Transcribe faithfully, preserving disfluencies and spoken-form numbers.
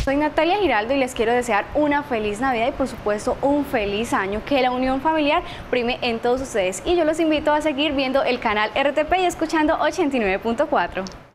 Soy Natalia Giraldo y les quiero desear una feliz Navidad y por supuesto un feliz año, que la unión familiar prime en todos ustedes. Y yo los invito a seguir viendo el canal R T P y escuchando ochenta y nueve punto cuatro.